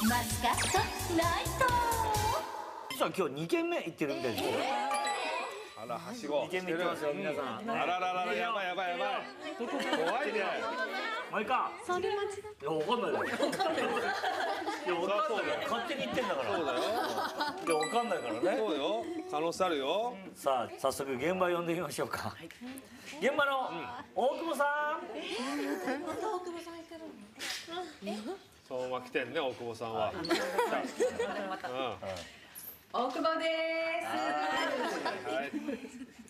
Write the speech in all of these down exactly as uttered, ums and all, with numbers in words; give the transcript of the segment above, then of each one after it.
マスカットナイト。 さあ今日にけんめ行ってるんですよ。 あらはしご。 にけんめ行ってますよ皆さん。 あららららやばいやばいやばい。怖いね。 前か。それ待ち。いやわかんないだろ。いやわかんない。勝手に言ってんだから。そうだよ。いやわかんないからね。 そうよ。可能性あるよ。 さあ早速現場呼んでみましょうか。現場の大久保さん。 また大久保さんいてるの。 そのまま来てんね大久保さんは。 大久保です。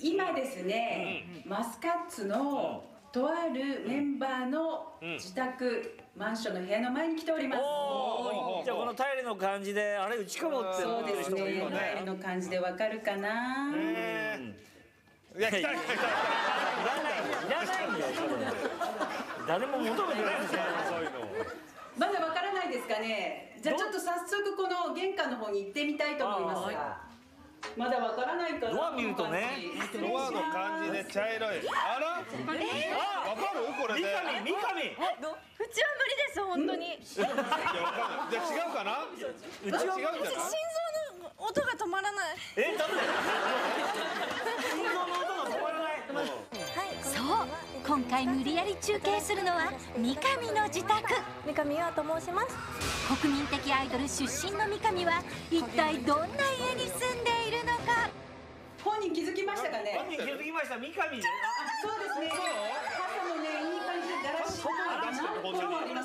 今ですね、マスカッツのとあるメンバーの自宅、マンションの部屋の前に来ております。 じゃあこのタイルの感じであれうちかもってそうですね。タイルの感じでわかるかな。 いや来た来た来た。いらないいらないんだよそれ。誰も求めてないんですよそういうの。 まだわからないですかね。じゃあちょっと早速この玄関の方に行ってみたいと思いますが。まだわからないかな。 ドア見るとね。 ドアの感じで茶色い。あら。あ、わかるこれで。 三上三上。 うちは無理です本当に。 いやわかんない。じゃあ違うかな。 うちは違うんじゃない。 心臓の音が止まらない。 えだって。心臓の音が止まらない。 そう今回無理やり中継するのは三上の自宅。 三上優愛と申します。 国民的アイドル出身の三上は一体どんな家に住んでいるのか。 本人気づきましたかね。 本人気づきました三上。 そうですね。傘もねいい感じでだらしない。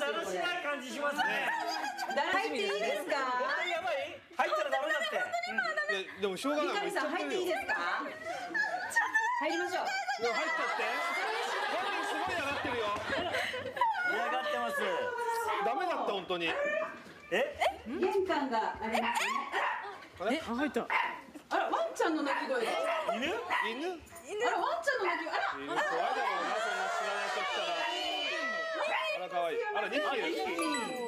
だらしない感じしますね。 入っていいですか。 やばい。入ったらダメだって。 でもしょうがない。 三上さん入っていいですか。入りましょう。 でも入っちゃって。本人すごい上がってるよ。 嫌がってます。 ダメだった本当に。 え？ 玄関がありますね。 あれ？あ入った。 あらワンちゃんの鳴き声。 犬？ 犬？ あらワンちゃんの鳴き声。あら。 犬怖いだろうなそんな知らない人来たら。あら可愛い。あらにひきいる。にひき上が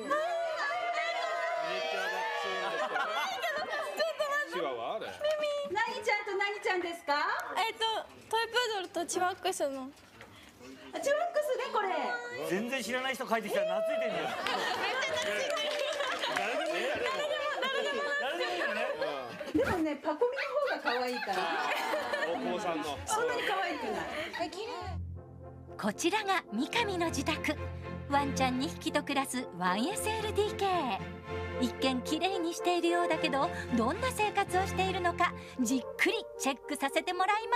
ってる。チワワあれ。 何ちゃんと何ちゃんですか。 えっとトイプードルとチワックスの。 チワックスねこれ。 全然知らない人帰ってきたら懐いてんじゃん。誰でもいいよね。誰でもいいよね。 でもねパコミの方が可愛いから。 大久保さんの。 そんなに可愛くない。 こちらが三上の自宅。ワンちゃんにひきと暮らす ワンエスエルディーケー。一見綺麗にしているようだけどどんな生活をしているのかじっくりチェックさせてもらいます。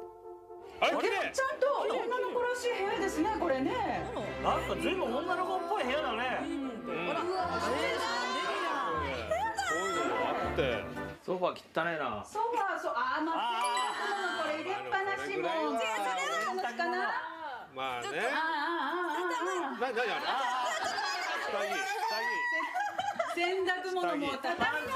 あれ綺麗。 ちゃんと女の子らしい部屋ですねこれね。 なんかずいぶん女の子っぽい部屋だね。 こういうのもあって。 ソファ汚ねえな。 ソファーそうあーまあこれ入れっぱなしも。そのかな。 まあね。 ああああああ。 なになにあれ。下着洗濯物も畳みなさい。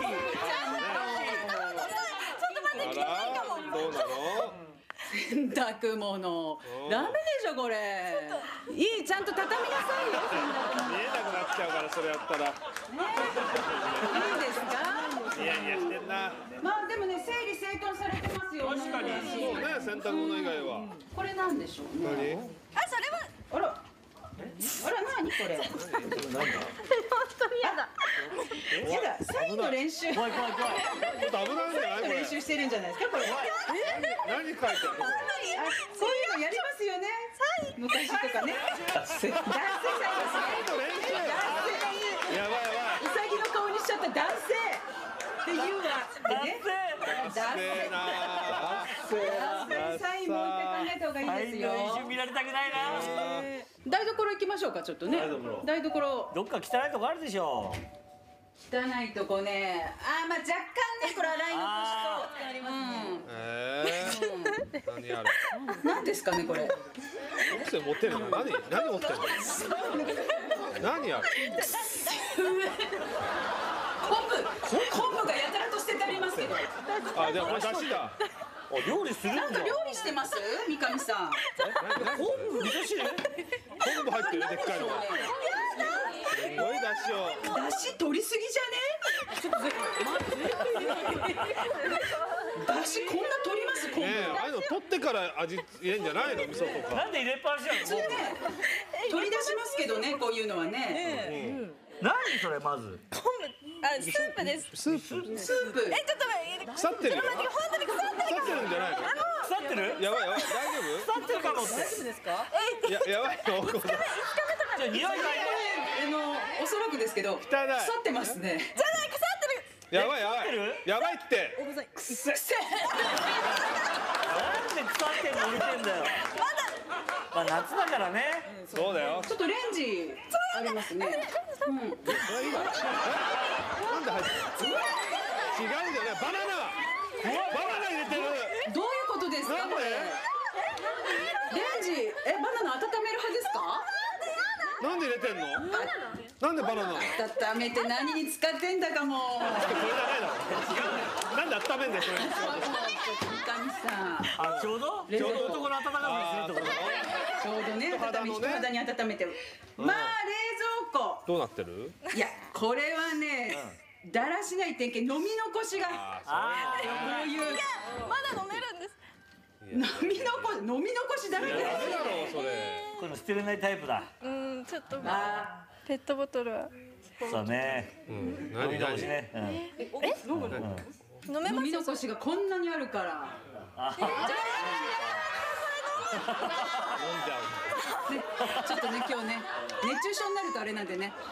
あらどうなの。 洗濯物ダメでしょこれ。いいちゃんと畳みなさいよ洗濯物。 見えなくなっちゃうからそれやったら。 いいですか。 ニヤニヤしてんな。 まあでもね整理整頓されてますよ。 確かにそうね洗濯物以外は。 これなんでしょうね。 何？ あそれはあらあら何これ。 なんだ。 本当に嫌だ。 やだサインの練習。 怖い怖い怖い。 ちょっと危ないんじゃないこれ。 練習してるんじゃないですかこれ。 何書いてあるのこれ。 あそういうのやりますよね。昔とかね。脱線脱線され練習。やばいやばい。 うさぎの顔にしちゃった男性っていうわ。ね。 ダッセーな脱線サインもう一回考えた方がいいですよ。 一瞬見られたくないな。 台所行きましょうかちょっとね。台所。 どっか汚いとこあるでしょ。 汚いとこね。あーまあ若干ねこれ洗い残しとありますね。 ええ。何やる。 何ですかねこれ。 奥さん持ってるの。何何持ってるの。何やる。 昆布昆布がやたらと捨ててありますけど。 あでもこれ出汁だ。 料理するんだ。 なんか料理してます三上さん。 昆布味噌汁。昆布入ってるでっかいの。すごい出汁を。 出汁取りすぎじゃね。ちょっと待って出汁こんな取ります昆布。 ねえああいうの取ってから味入れんじゃないの味噌とか。 なんで入れっぱなしなの。 取り出しますけどねこういうのはね。 何それまず。 昆布、あ、スープです。 スープスープ。 え、ちょっと待って。 腐ってるよ。 本当に腐ってる。 腐ってるんじゃないの？ 腐ってる？ やばいやばい、大丈腐ってるかもって。 ですか？ 夫？ややばいよ。 じゃあ匂いがあのおそらくですけど、腐汚いってますね。 じゃない、腐ってる。 やばいやばいやばいって。 くせえ。 なんで腐ってんの浮いてんだよ。まあ夏だからね。 そうだよ。 ちょっとレンジありますね。うん。 それ今えなんで入ってる？違うんだよね。バナナバナナ入れてる。 どういうことですかなんでこれ？レンジえバナナ温める派ですか？ なんで入れてんの？なんでバナナ？ 温めて何に使ってんだかも。 これじゃないだろ。なんで温めんだよそれ。 三上さん。 あ、ちょうどちょうど男の温かさですねってこと。 ちょうどね、 人肌のね人肌に温めてる。まあ冷蔵庫。 どうなってる？ いやこれはね、だらしない点検飲み残しがあこういうまだ飲めるんです。 飲み残し飲み残しだらけですダメだろそれ。 あ、これ捨てれないタイプだ。 うん、ちょっとあペットボトルはそうね。 うん。 飲み何何？ 残しね。うん。 飲めますよ。 飲み残しがこんなにあるから飲んじゃね、ちょっとね今日ね熱中症になるとあれなんでね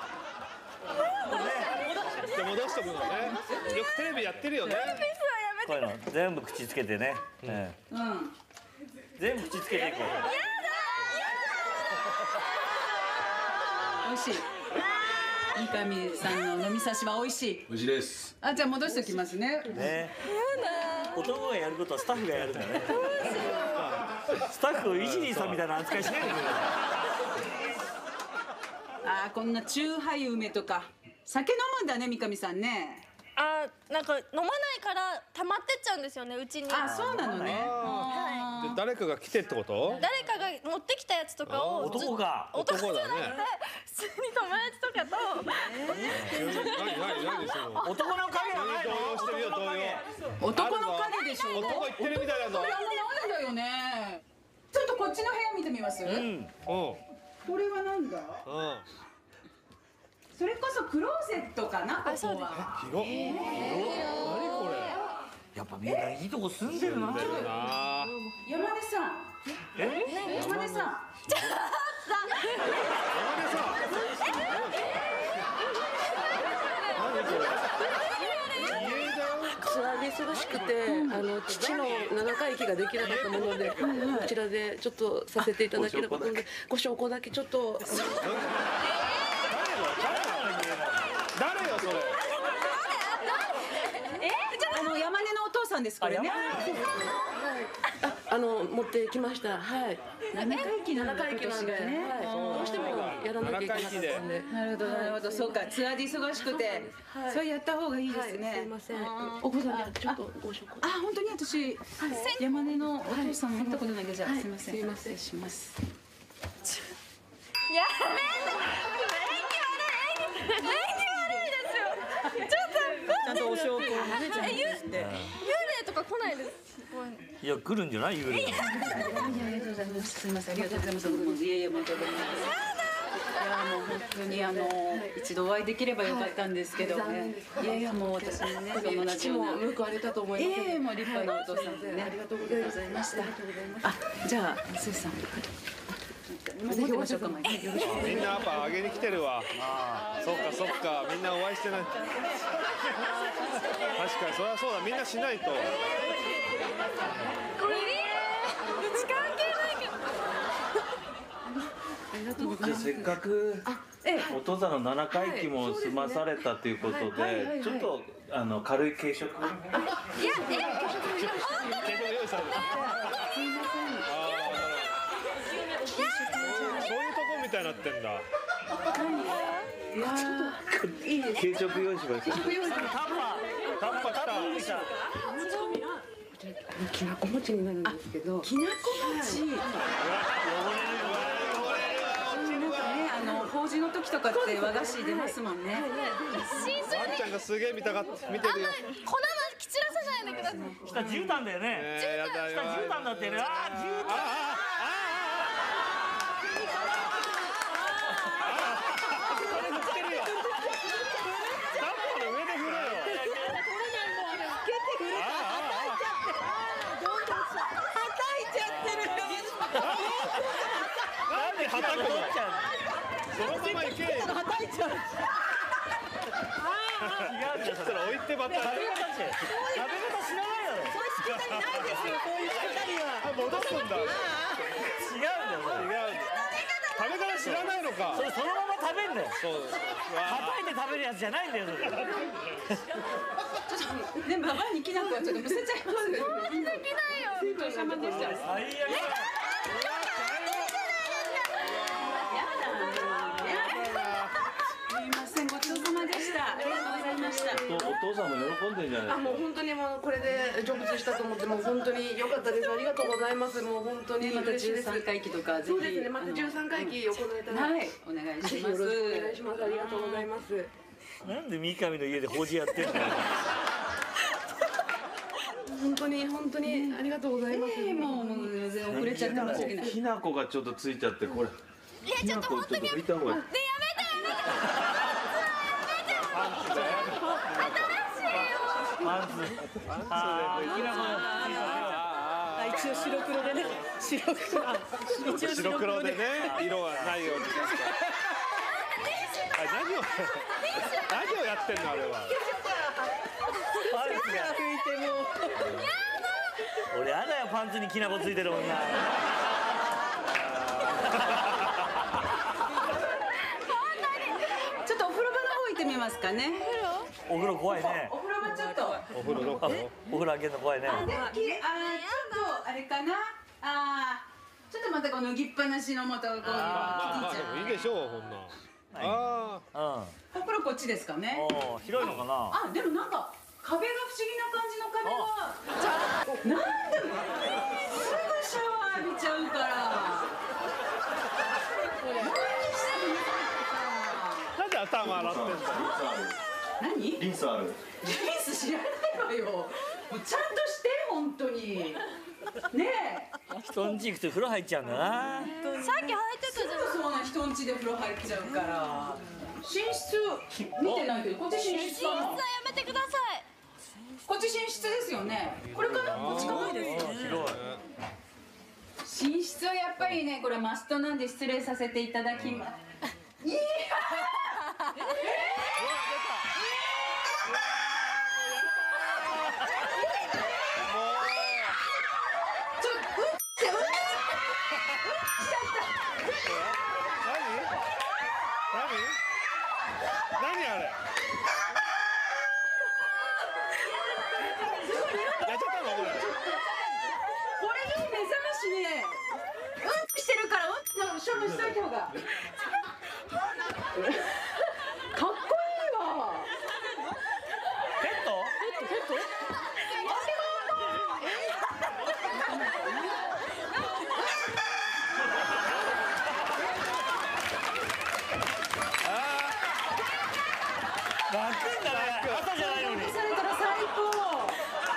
う。で戻しとくのね。よくテレビやってるよね。 こういうの全部口つけてね。うん。 うん全部口つけていこう。 美味しい三上さんの飲み差しは美味しい。 美味しいです。 あ、じゃあ戻しておきますね。 ね。男がやることはスタッフがやるんだね。スタッフをイジリーさんみたいな扱いしないでくれ。 あー、こんなチューハイ梅とか酒飲むんだね三上さんね。 あ、なんか飲まないから溜まってっちゃうんですよね、うちに。 あ、そうなのね。 あーで誰かが来てってこと？ 誰かが持ってきたやつとかを男が。 男じゃなくて男だね普通に友達とかと何何何その。 男の影はないの？ 動揺してるよ動揺。 男の影でしょ。 男言ってるみたいだぞ。 これはなんだよね。ちょっとこっちの部屋見てみます。 うん。 うんこれはなんだ。 うん。 それこそクローゼットかなここは。 広っ。何これ。 やっぱみんないいとこ住んでるな。 出るな。 山根さん。 え？ 山根さん。 山根さん。何これ。家だよ。 ツアーで忙しくて、あの父の七回忌ができなかったもので、こちらでちょっとさせていただければと思うので、ご証拠だけちょっと。 誰よそれ。 あの山根のお父さんですこれね。 あ、あの持ってきました。はい。 七回忌なんだ七回忌なんで、はい。どうしてもやらなきゃいけなかったんで。 なるほどなるほど、そうかツアーで忙しくて、 はいそれやった方がいいではい、すすね。 いません。お子さんにちょっとご証拠。 あ、本当に私、山根のお父さん会ったことないんで、じゃあ、 はいすみません。 すいません失礼します。 やめて。演技悪い演技演技悪いですよ。ちょっとちゃんとお証拠をね、ちゃんとえゆして。 幽霊とか来ないです。 いや来るんじゃない幽霊が。 ありがとうございます。すみません、ありがとうございます。いえいえ、もうとんでもないです。いや、もう本当にあの一度お会いできればよかったんですけどね。いやいや、もう私もね、その同じ父ような。 もよくあれたと思います。 ええ、もう立派なお父さんでね。 ありがとうございました。ありがとうございました。 あ、じゃあ、スーさん。持ってましょうか、前に。よろしく。 みんなやっぱ上げに来てるわ。そっかそっか、みんなお会いしてない。確かにそりゃそうだ、みんなしないと。 これうち関係ないけど。 せっかくお父さんの七回忌も済まされたということで、ちょっとあの軽い軽食。 いやえ軽食用意されてる。そういうとこみたいになってんだ。 軽食用意しました。 タンパタンパタンパした。 きなこ餅になるんですけど。 きなこ餅。なんかね、あの法事の時とかって和菓子出ますもんね。 ワンちゃんがすげえ見たがって見てるよ。 粉まき散らさないでください。 下絨毯だよね。 えー、やだよ。 下絨毯だってね。ああ絨毯。 これでまた。 食べ方知らないだろ。 そういうしきたりないですよ。そういうしきたりは。 戻すんだ。 違うんだよ。 違う。食べ方知らないのか。 それそのまま食べんだよ。 そう。 叩いて食べるやつじゃないんだよ。それ。 でもババアにきなこはちょっとむせちゃいますね。 できないよ。 お疲れ様でした。 最悪だ。 すみません、ごちそうさまでした。ありがとうございました。 お父さんも喜んでんじゃないですか。 あ、もう本当にもうこれで成仏したと思って、もう本当に良かったです。ありがとうございます。もう本当にまた嬉しいです。 じゅうさんかいきとかぜひ。 そうですね。またじゅうさんかいき行えたら。 はい、お願いします。 よろしくお願いします。ありがとうございます。 なんで三上の家で法事やってんの。 本当に本当にありがとうございます。 えーもうもう全然遅れちゃって申し訳ない。 きな粉がちょっとついちゃってこれ。 いやちょっと本当に。 見た方がいい。 ねやめてやめて。 パンツ。ああ、きな粉。 あ、一応白黒でね。白黒。一応白黒でね、色はないようにですか。あれ何を何をやってんのあれは。 パンツが。 拭いても。 俺やだよパンツにきな粉ついてる女。 ちょっとお風呂場の方行ってみますかね。 お風呂怖いね。 お風呂場ちょっと。 お風呂どこ？ あ、お風呂開けるの怖いね。 あ、でもきれい、あー、ちょっとあれかな。あー、ちょっとまたこの脱ぎっぱなしのまたこういうキテまあまあィちゃん。 でもいいでしょうこんな。ああ。 うん。 お風呂こっちですかね。 おお、広いのかな。 あ、でもなんか壁が不思議な感じの壁が。じゃあ、なんでもすぐシャワー浴びちゃうから。 なんで頭洗ってんだよ。 何？ リンスある。 リンス知らないわよ。もうちゃんとして本当に。ねえ。 人んち行くと風呂入っちゃうんだな。 さっき履いてたじゃん。 そうな人ん家で風呂入っちゃうから。寝室見てないけどこっち寝室かな。 寝室はやめてください。 こっち寝室ですよね。これかな？こっちかな？寝室はやっぱりね、これマストなんで失礼させていただきます。いや。ちょっとうんってうんしちゃった。 何？何あれ？やっちゃったのこれ？ これいい目覚ましね。うんしてるからうんの処分しといた方が。かっこいいわ。 ペット？ ペット？ 楽んだね。朝じゃないのに。 されたら最高。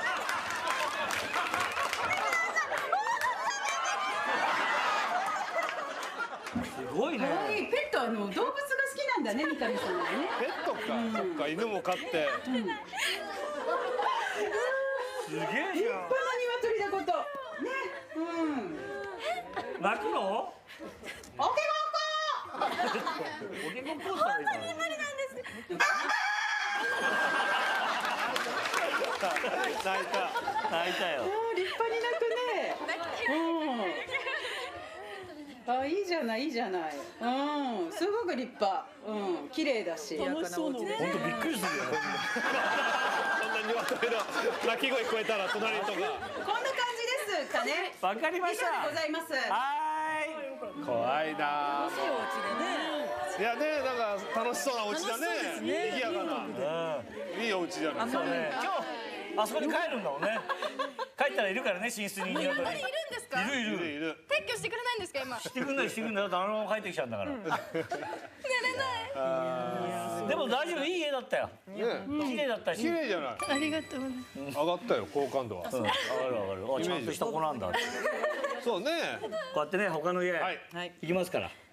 すごいね。 可愛いペットはあの動物が好きなんだね、三上さんはね。 ペットか。そっか犬も飼って。 すげえじゃん。 立派な鶏だこと。ね、うん。 泣くの？ おけおけごっこしたらいいの？ 泣いた。 泣いたよ。 立派に泣くね。うん。あ、いいじゃない、いいじゃない。うん、すごく立派。うん、綺麗だし。 本当びっくりするよ。 そんな鶏の鳴き声聞こえたら隣とか。 こんな感じですかね。 わかりました。 以上でございます。 はーい。 怖いな。いやね、なんか楽しそうなお家だね。賑やかな。いいお家じゃない。 そうね。今日あそこに帰るんだもんね。帰ったらいるからね、寝室に鶏。 いるんですか？ いるいる。 いるいる。 撤去してくれないんですか今？ してくんないしてくんない。だってあのまま帰ってきちゃうんだから。 寝れない。 でも大丈夫、いい家だったよ。 ね、 綺麗だったし。 綺麗じゃない。 ありがとうございます。 上がったよ好感度は。 うん、わかるわかる。あ、ちゃんとした子なんだって。 そうね。 こうやってね、他の家はい行きますから。